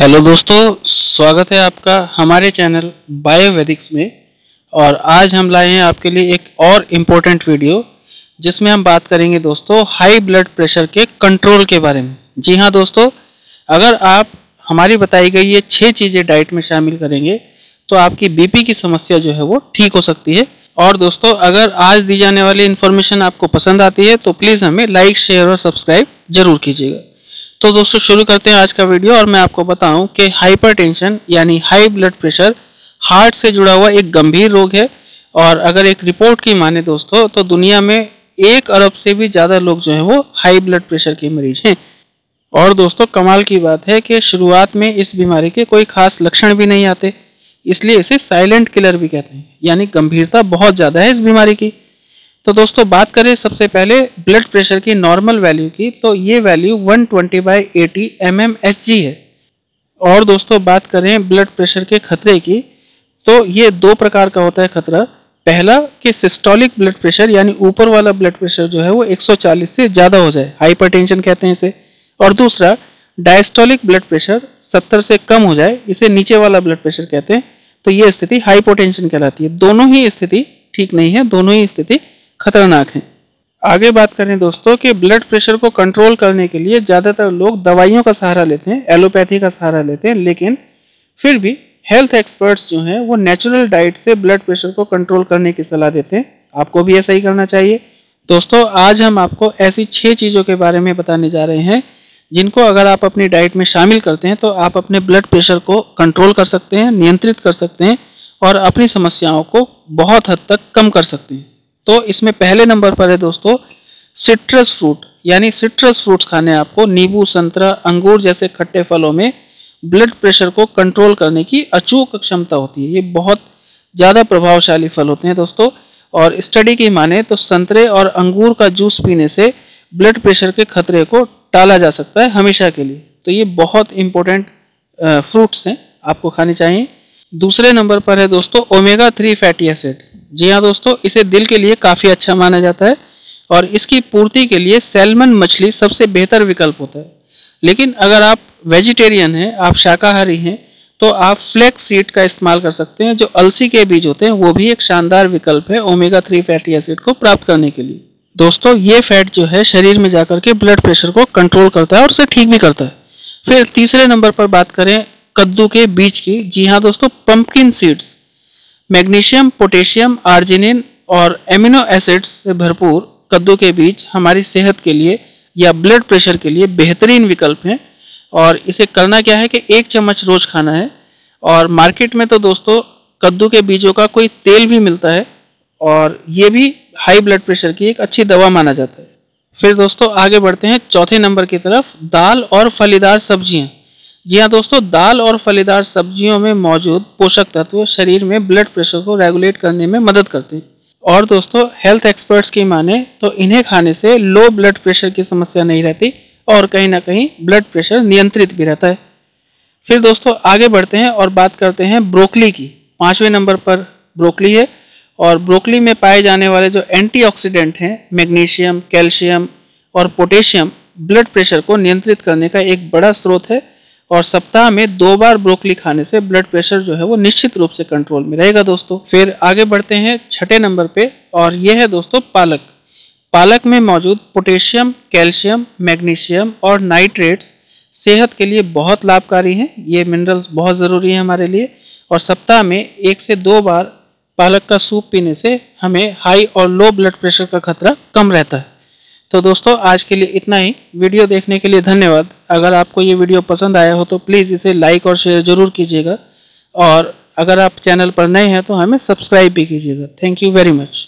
Hello दोस्तों, स्वागत है आपका हमारे चैनल बायोवेदिक्स में। और आज हम लाए हैं आपके लिए एक और इम्पोर्टेंट वीडियो जिसमें हम बात करेंगे दोस्तों हाई ब्लड प्रेशर के कंट्रोल के बारे में। जी हाँ दोस्तों, अगर आप हमारी बताई गई ये 6 चीज़ें डाइट में शामिल करेंगे तो आपकी बीपी की समस्या जो है वो ठीक हो सकती है। और दोस्तों, अगर आज दी जाने वाली इन्फॉर्मेशन आपको पसंद आती है तो प्लीज़ हमें लाइक, शेयर और सब्सक्राइब जरूर कीजिएगा। तो दोस्तों शुरू करते हैं आज का वीडियो। और मैं आपको बताऊं कि हाइपरटेंशन यानी हाई ब्लड प्रेशर हार्ट से जुड़ा हुआ एक गंभीर रोग है। और अगर एक रिपोर्ट की माने दोस्तों तो दुनिया में 1 अरब से भी ज़्यादा लोग जो हैं वो हाई ब्लड प्रेशर के मरीज हैं। और दोस्तों कमाल की बात है कि शुरुआत में इस बीमारी के कोई खास लक्षण भी नहीं आते, इसलिए इसे साइलेंट किलर भी कहते हैं, यानी गंभीरता बहुत ज़्यादा है इस बीमारी की। तो दोस्तों बात करें सबसे पहले ब्लड प्रेशर की नॉर्मल वैल्यू की, तो ये वैल्यू 120/80 mmHg है। और दोस्तों बात करें ब्लड प्रेशर के खतरे की, तो ये 2 प्रकार का होता है खतरा। पहला कि सिस्टोलिक ब्लड प्रेशर यानी ऊपर वाला ब्लड प्रेशर जो है वो 140 से ज़्यादा हो जाए, हाइपरटेंशन कहते हैं इसे। और दूसरा डायस्टोलिक ब्लड प्रेशर 70 से कम हो जाए, इसे नीचे वाला ब्लड प्रेशर कहते हैं। तो ये स्थिति हाइपोटेंशन कहलाती है। दोनों ही स्थिति ठीक नहीं है, दोनों ही स्थिति खतरनाक है। आगे बात करें दोस्तों कि ब्लड प्रेशर को कंट्रोल करने के लिए ज़्यादातर लोग दवाइयों का सहारा लेते हैं, एलोपैथी का सहारा लेते हैं, लेकिन फिर भी हेल्थ एक्सपर्ट्स जो हैं वो नेचुरल डाइट से ब्लड प्रेशर को कंट्रोल करने की सलाह देते हैं। आपको भी ऐसा ही करना चाहिए। दोस्तों आज हम आपको ऐसी 6 चीज़ों के बारे में बताने जा रहे हैं जिनको अगर आप अपनी डाइट में शामिल करते हैं तो आप अपने ब्लड प्रेशर को कंट्रोल कर सकते हैं, नियंत्रित कर सकते हैं और अपनी समस्याओं को बहुत हद तक कम कर सकते हैं। तो इसमें पहले नंबर पर है दोस्तों सिट्रस फ्रूट, यानी सिट्रस फ्रूट्स खाने आपको। नींबू, संतरा, अंगूर जैसे खट्टे फलों में ब्लड प्रेशर को कंट्रोल करने की अचूक क्षमता होती है। ये बहुत ज़्यादा प्रभावशाली फल होते हैं दोस्तों। और स्टडी की माने तो संतरे और अंगूर का जूस पीने से ब्लड प्रेशर के खतरे को टाला जा सकता है हमेशा के लिए। तो ये बहुत इंपॉर्टेंट फ्रूट्स हैं, आपको खाने चाहिए। दूसरे नंबर पर है दोस्तों ओमेगा 3 फैटी एसिड। जी हाँ दोस्तों, इसे दिल के लिए काफ़ी अच्छा माना जाता है और इसकी पूर्ति के लिए सैल्मन मछली सबसे बेहतर विकल्प होता है। लेकिन अगर आप वेजिटेरियन हैं, आप शाकाहारी हैं, तो आप फ्लैक्स सीड का इस्तेमाल कर सकते हैं। जो अलसी के बीज होते हैं वो भी एक शानदार विकल्प है ओमेगा 3 फैटी एसिड को प्राप्त करने के लिए। दोस्तों ये फैट जो है शरीर में जाकर के ब्लड प्रेशर को कंट्रोल करता है और उसे ठीक भी करता है। फिर तीसरे नंबर पर बात करें कद्दू के बीज की। जी हाँ दोस्तों, pumpkin seeds magnesium, potassium, arginine और एमिनो एसिड्स से भरपूर कद्दू के बीज हमारी सेहत के लिए या ब्लड प्रेशर के लिए बेहतरीन विकल्प हैं। और इसे करना क्या है कि 1 चम्मच रोज खाना है। और मार्केट में तो दोस्तों कद्दू के बीजों का कोई तेल भी मिलता है और ये भी हाई ब्लड प्रेशर की एक अच्छी दवा माना जाता है। फिर दोस्तों आगे बढ़ते हैं चौथे नंबर की तरफ, दाल और फलीदार सब्जियां। जी हाँ दोस्तों, दाल और फलीदार सब्जियों में मौजूद पोषक तत्व शरीर में ब्लड प्रेशर को रेगुलेट करने में मदद करते हैं। और दोस्तों हेल्थ एक्सपर्ट्स की माने तो इन्हें खाने से लो ब्लड प्रेशर की समस्या नहीं रहती और कहीं ना कहीं ब्लड प्रेशर नियंत्रित भी रहता है। फिर दोस्तों आगे बढ़ते हैं और बात करते हैं ब्रोकली की। 5वें नंबर पर ब्रोकली है। और ब्रोकली में पाए जाने वाले जो एंटीऑक्सीडेंट हैं मैग्नीशियम, कैल्शियम और पोटेशियम ब्लड प्रेशर को नियंत्रित करने का एक बड़ा स्रोत है। और सप्ताह में 2 बार ब्रोकली खाने से ब्लड प्रेशर जो है वो निश्चित रूप से कंट्रोल में रहेगा दोस्तों। फिर आगे बढ़ते हैं 6ठे नंबर पे और ये है दोस्तों पालक। पालक में मौजूद पोटेशियम, कैल्शियम, मैग्नीशियम और नाइट्रेट्स सेहत के लिए बहुत लाभकारी हैं। ये मिनरल्स बहुत ज़रूरी हैं हमारे लिए। और सप्ताह में 1 से 2 बार पालक का सूप पीने से हमें हाई और लो ब्लड प्रेशर का खतरा कम रहता है। तो दोस्तों आज के लिए इतना ही। वीडियो देखने के लिए धन्यवाद। अगर आपको ये वीडियो पसंद आया हो तो प्लीज़ इसे लाइक और शेयर जरूर कीजिएगा। और अगर आप चैनल पर नए हैं तो हमें सब्सक्राइब भी कीजिएगा। Thank you very much.